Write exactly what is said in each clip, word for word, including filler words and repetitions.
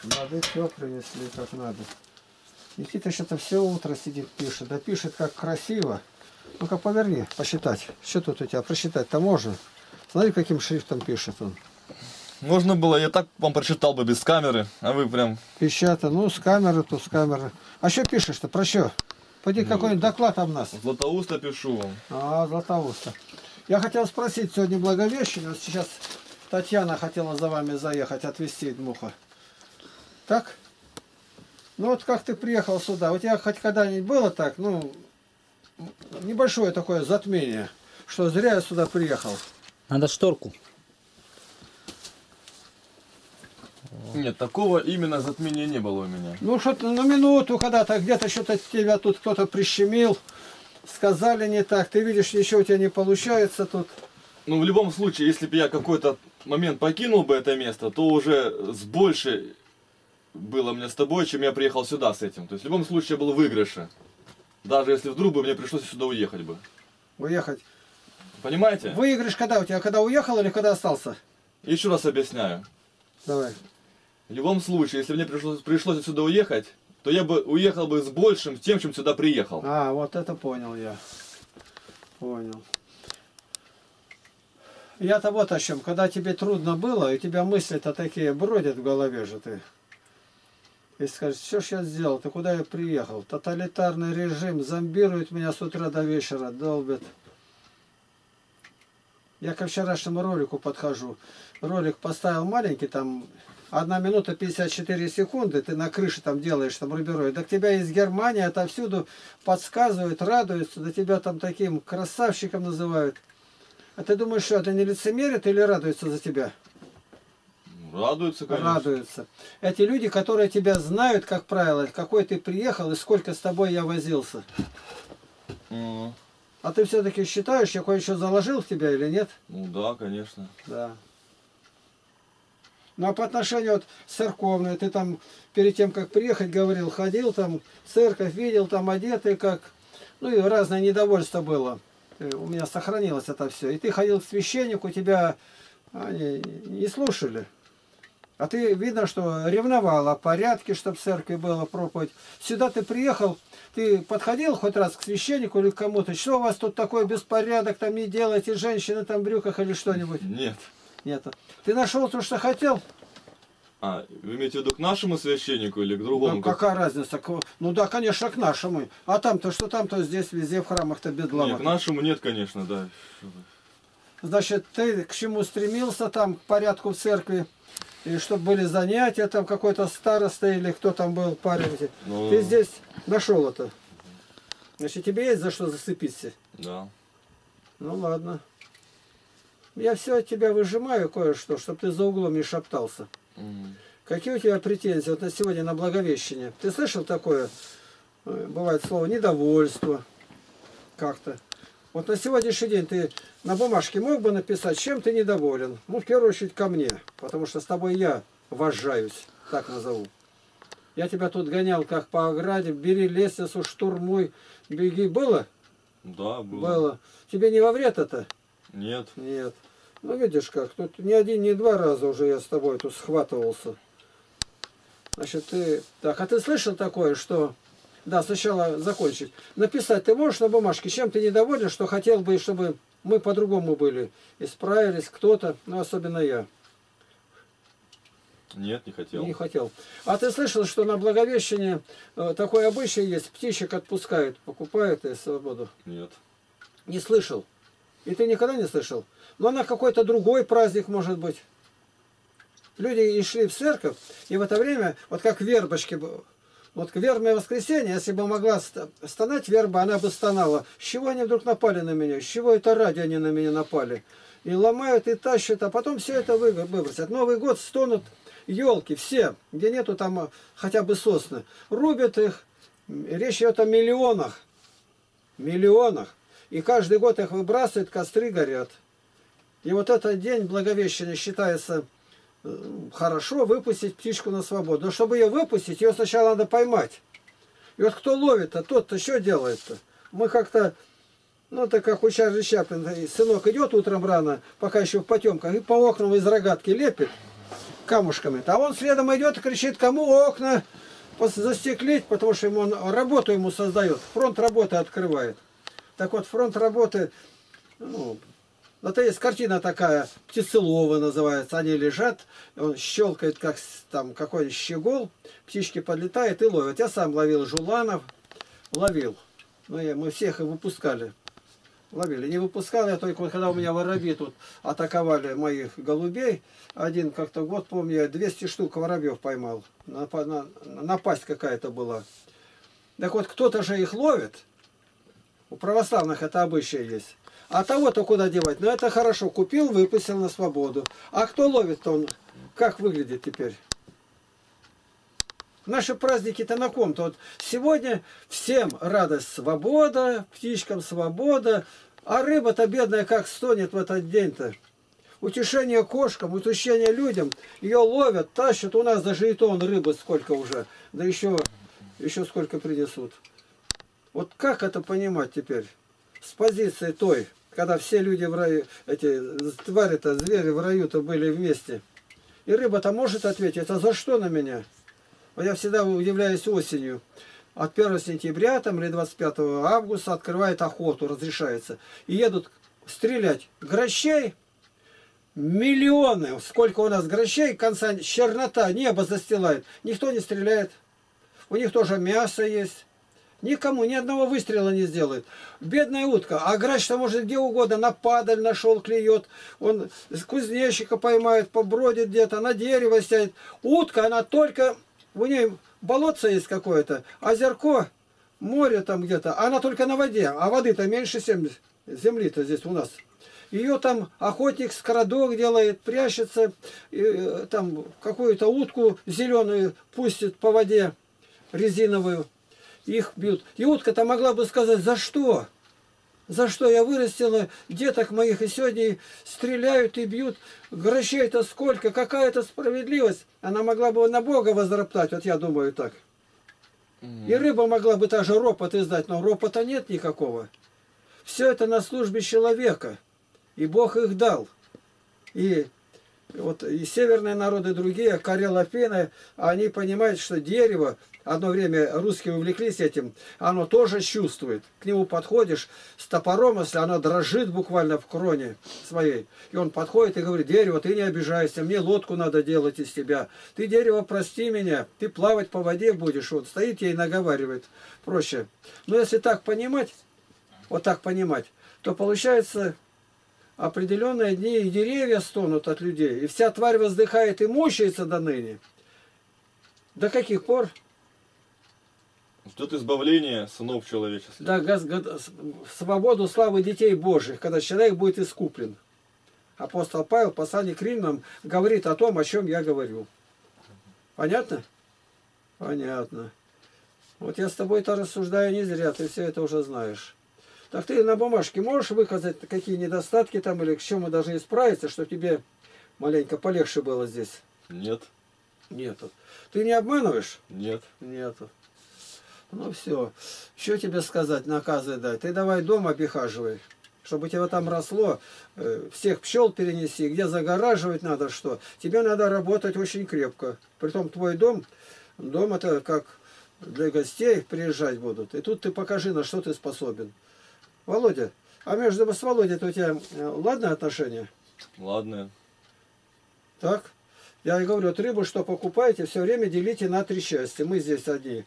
Воды все принесли как надо. Никита что-то все утро сидит, пишет. Да пишет как красиво. Ну-ка поверни, посчитать. Что тут у тебя? Просчитать-то можно. Смотри, каким шрифтом пишет он. Можно было, я так вам прочитал бы без камеры, а вы прям... Печата, ну с камеры, то с камеры. А что пишешь-то? Про что? Пойди ну, какой-нибудь доклад об нас. Златоуста пишу вам. А, Златоуста. Я хотел спросить сегодня Благовещение. Вот сейчас Татьяна хотела за вами заехать, отвезти Дмуха. Так? Ну вот как ты приехал сюда? У тебя хоть когда-нибудь было так, ну, небольшое такое затмение, что зря я сюда приехал? Надо шторку. Нет, такого именно затмения не было у меня. Ну что-то на минуту когда-то, где-то что-то тебя тут кто-то прищемил, сказали не так, ты видишь, ничего у тебя не получается тут. Ну в любом случае, если бы я какой-то момент покинул бы это место, то уже с большей было мне с тобой, чем я приехал сюда с этим. То есть в любом случае я был в выигрыше. Даже если вдруг бы мне пришлось сюда уехать бы. Уехать? Понимаете? Выигрыш когда у тебя? Когда уехал или когда остался? Еще раз объясняю. Давай. В любом случае, если мне пришлось, пришлось отсюда уехать, то я бы уехал бы с большим тем, чем сюда приехал. А, вот это понял я. Понял. Я-то вот о чем. Когда тебе трудно было, и у тебя мысли-то такие бродят в голове же ты. И скажешь, что ж я сделал, ты куда я приехал? Тоталитарный режим зомбирует меня с утра до вечера, долбит. Я ко вчерашнему ролику подхожу. Ролик поставил маленький, там одна минута пятьдесят четыре секунды, ты на крыше там делаешь, там рубероид. Да к тебя из Германии отовсюду подсказывают, радуются, да тебя там таким красавчиком называют. А ты думаешь, что это не лицемерят или радуются за тебя? Радуются, конечно. Радуются. Эти люди, которые тебя знают, как правило, какой ты приехал и сколько с тобой я возился. Mm. А ты все-таки считаешь, я кое-что заложил в тебя или нет? Ну да, конечно. Да. Ну а по отношению вот церковной, ты там перед тем, как приехать, говорил, ходил там, церковь видел, там одетый как, ну и разное недовольство было. У меня сохранилось это все. И ты ходил к священнику, тебя они не слушали. А ты, видно, что ревновал о порядке, чтобы в церкви была проповедь. Сюда ты приехал, ты подходил хоть раз к священнику или к кому-то, что у вас тут такой беспорядок, там не делаете, женщины там в брюках или что-нибудь? Нет. Нет. Ты нашел то, что хотел? А, вы имеете в виду к нашему священнику или к другому? Ну, какая разница? Ну да, конечно, к нашему. А там-то что там-то здесь, везде в храмах-то бедлама. Нет, к нашему нет, конечно, да. Значит, ты к чему стремился там, к порядку в церкви? И чтобы были занятия, там какой-то староста или кто там был, парень. Ну... Ты здесь нашел это. Значит, тебе есть за что зацепиться? Да. Ну ладно. Я все от тебя выжимаю кое-что, чтобы ты за углом не шептался. Mm. Какие у тебя претензии вот на сегодня на Благовещение? Ты слышал такое? Бывает слово недовольство. Как-то. Вот на сегодняшний день ты на бумажке мог бы написать, чем ты недоволен? Ну, в первую очередь ко мне, потому что с тобой я вожжаюсь, так назову. Я тебя тут гонял как по ограде, бери лестницу, штурмуй, беги. Было? Да, было. Было. Тебе не во вред это? Нет. Нет. Ну, видишь как, тут не один, не два раза уже я с тобой тут схватывался. Значит, ты... Так, а ты слышал такое, что... Да, сначала закончить. Написать ты можешь на бумажке, чем ты недоволен, что хотел бы, чтобы мы по-другому были. Исправились кто-то, ну, особенно я. Нет, не хотел. Не хотел. А ты слышал, что на Благовещение э, такой обычай есть, птичек отпускают, покупают и свободу? Нет. Не слышал. И ты никогда не слышал? Но на какой-то другой праздник, может быть. Люди и шли в церковь, и в это время, вот как вербочки... Вот вербное воскресенье, если бы могла стонать верба, она бы стонала. С чего они вдруг напали на меня? С чего это ради они на меня напали? И ломают, и тащат, а потом все это выбросят. Новый год стонут елки, все, где нету там хотя бы сосны. Рубят их, речь идет о миллионах. Миллионах. И каждый год их выбрасывают, костры горят. И вот этот день Благовещения считается... Хорошо выпустить птичку на свободу. Но чтобы ее выпустить, ее сначала надо поймать. И вот кто ловит-то, тот-то что делает-то? Мы как-то, ну так как у Чарли Чаплина, сынок идет утром рано, пока еще в потемках, и по окнам из рогатки лепит. камушками. А он следом идет и кричит, кому окна застеклить, потому что ему он работу ему создает. Фронт работы открывает. Так вот, фронт работы, ну, это есть картина такая, птицелова называется. Они лежат, он щелкает, как там какой-нибудь щегол, птички подлетают и ловят. Я сам ловил жуланов, ловил. Ну, я, мы всех и выпускали. Ловили. Не выпускал я только, вот, когда у меня воробьи тут атаковали моих голубей. Один как-то год, помню, я двести штук воробьев поймал. Напа на, напасть какая-то была. Так вот, кто-то же их ловит. У православных это обычай есть. А того-то куда девать? Ну, это хорошо. Купил, выпустил на свободу. А кто ловит-то он? Как выглядит теперь? Наши праздники-то на ком-то. Вот сегодня всем радость, свобода, птичкам свобода. А рыба-то бедная как стонет в этот день-то. Утешение кошкам, утешение людям. Ее ловят, тащат. У нас даже и то он рыбы сколько уже. Да еще, еще сколько принесут. Вот как это понимать теперь? С позиции той, когда все люди в раю, эти твари-то, звери в раю-то были вместе. И рыба-то может ответить, а за что на меня? Я всегда удивляюсь осенью. От первого сентября там, или двадцать пятого августа открывает охоту, разрешается. И едут стрелять грачей. Миллионы. Сколько у нас грачей, конца чернота, небо застилает. Никто не стреляет. У них тоже мясо есть. Никому ни одного выстрела не сделает. Бедная утка. А грач-то может где угодно. На падаль нашел, клюет. Он кузнечика поймает, побродит где-то, на дерево сядет. Утка, она только... У нее болотце есть какое-то, озерко, море там где-то. Она только на воде. А воды-то меньше земли-то здесь у нас. Ее там охотник скородок делает, прячется. И, там какую-то утку зеленую пустит по воде, резиновую. Их бьют. И утка-то могла бы сказать, за что? За что я вырастила деток моих, и сегодня стреляют и бьют. Грачей-то сколько, какая-то справедливость. Она могла бы на Бога возроптать, вот я думаю так. И рыба могла бы даже ропот издать, но ропота нет никакого. Все это на службе человека. И Бог их дал. И вот и северные народы, другие, карело-финны, они понимают, что дерево, одно время русские увлеклись этим, оно тоже чувствует. К нему подходишь с топором, если оно дрожит буквально в кроне своей. И он подходит и говорит, дерево, ты не обижайся, мне лодку надо делать из тебя. Ты, дерево, прости меня, ты плавать по воде будешь. Вот стоит ей и наговаривает. Проще. Но если так понимать, вот так понимать, то получается... Определенные дни и деревья стонут от людей, и вся тварь воздыхает и мучается до ныне. До каких пор? Ждет избавления сынов человеческих. Да, свободу славы детей Божьих, когда человек будет искуплен. Апостол Павел в послании к Римлянам говорит о том, о чем я говорю. Понятно? Понятно. Вот я с тобой-то рассуждаю не зря, ты все это уже знаешь. Так ты на бумажке можешь выказать, какие недостатки там, или к чему должны исправиться, чтобы тебе маленько полегче было здесь? Нет. Нету. Ты не обманываешь? Нет. Нету. Ну все. Что тебе сказать, наказы дай? Ты давай дом обихаживай, чтобы у тебя там росло. Всех пчел перенеси. Где загораживать надо что? Тебе надо работать очень крепко. Притом твой дом, дом это как для гостей приезжать будут. И тут ты покажи, на что ты способен. Володя, а между с Володей-то у тебя ладное отношение? Ладное. Так? Я и говорю, вот рыбу, что покупаете, все время делите на три части. Мы здесь одни.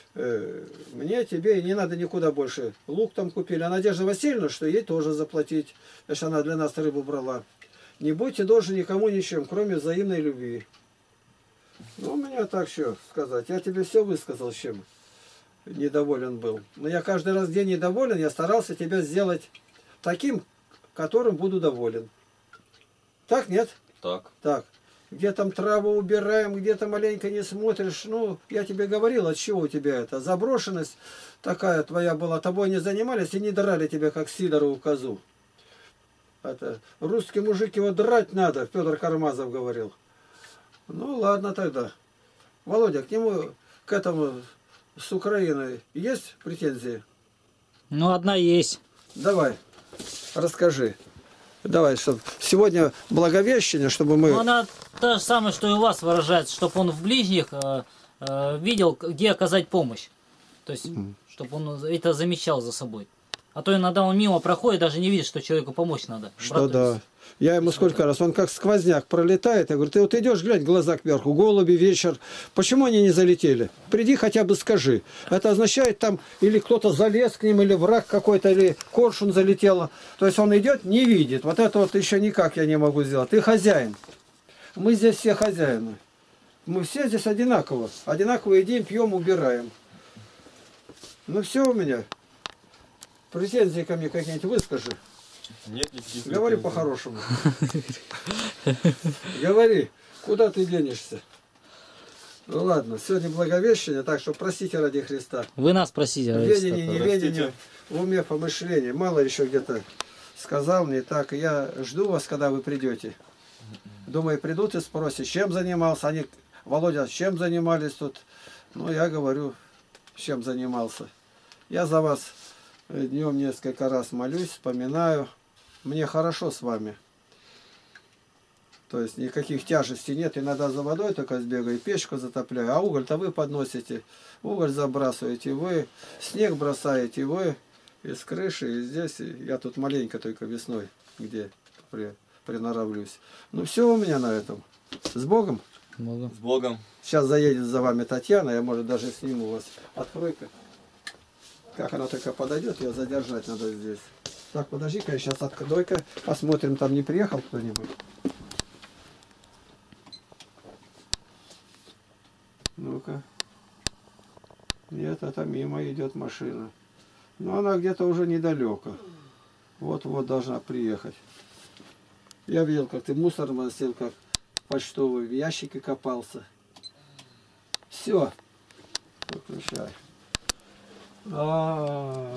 Мне, тебе, и не надо никуда больше. Лук там купили. А Надежда Васильевна, что ей тоже заплатить, если она для нас рыбу брала. Не будьте должны никому ничем, кроме взаимной любви. Ну, у меня так что сказать. Я тебе все высказал, чем недоволен был. Но я каждый раз, где недоволен, я старался тебя сделать таким, которым буду доволен. Так, нет? Так. Так. Где там траву убираем, где-то маленько не смотришь. Ну, я тебе говорил, от чего у тебя это. Заброшенность такая твоя была. Тобой не занимались и не драли тебя, как Сидорову козу. Это, русские мужики, его драть надо, Федор Кармазов говорил. Ну, ладно тогда. Володя, к нему, к этому... С Украиной есть претензии? Ну, одна есть. Давай, расскажи. Давай, чтобы сегодня Благовещение, чтобы мы... Ну, она та же самое, что и у вас выражается, чтобы он в ближних э, э, видел, где оказать помощь. То есть, mm. чтобы он это замечал за собой. А то иногда он мимо проходит, даже не видит, что человеку помочь надо. Что да. Я ему сколько раз, он как сквозняк пролетает, я говорю, ты вот идешь, глянь, глаза кверху, голуби, вечер, почему они не залетели? Приди хотя бы скажи. Это означает там, или кто-то залез к ним, или враг какой-то, или коршун залетело. То есть он идет, не видит. Вот это вот еще никак я не могу сделать. Ты хозяин. Мы здесь все хозяины. Мы все здесь одинаково. Одинаково едим, пьем, убираем. Ну все у меня. Претензии ко мне какие-нибудь выскажи. Нет никаких. Говори по-хорошему. Говори, куда ты денешься? Ну ладно, сегодня Благовещение, так что простите ради Христа. Вы нас просите. Ведение, неведение, в уме помышление. Мало еще где-то сказал мне так. Я жду вас, когда вы придете. Думаю, придут и спросят, чем занимался. Они, Володя, чем занимались тут? Ну, я говорю, чем занимался. Я за вас днем несколько раз молюсь, вспоминаю. Мне хорошо с вами. То есть никаких тяжестей нет. Иногда за водой только сбегаю, печку затопляю. А уголь-то вы подносите. Уголь забрасываете вы. Снег бросаете вы. Из крыши, и здесь. Я тут маленько только весной, где при, приноравлюсь. Ну все у меня на этом. С Богом. С Богом. С Богом. Сейчас заедет за вами Татьяна. Я, может, даже сниму вас. Открой-ка. Как она только подойдет, ее задержать надо здесь. Так, подожди-ка, я сейчас открою-ка. Посмотрим, там не приехал кто-нибудь. Ну-ка. Нет, это мимо идет машина. Но она где-то уже недалеко. Вот-вот должна приехать. Я видел, как ты мусор носил, как почтовый в ящике копался. Все. Выключай. А-а-а.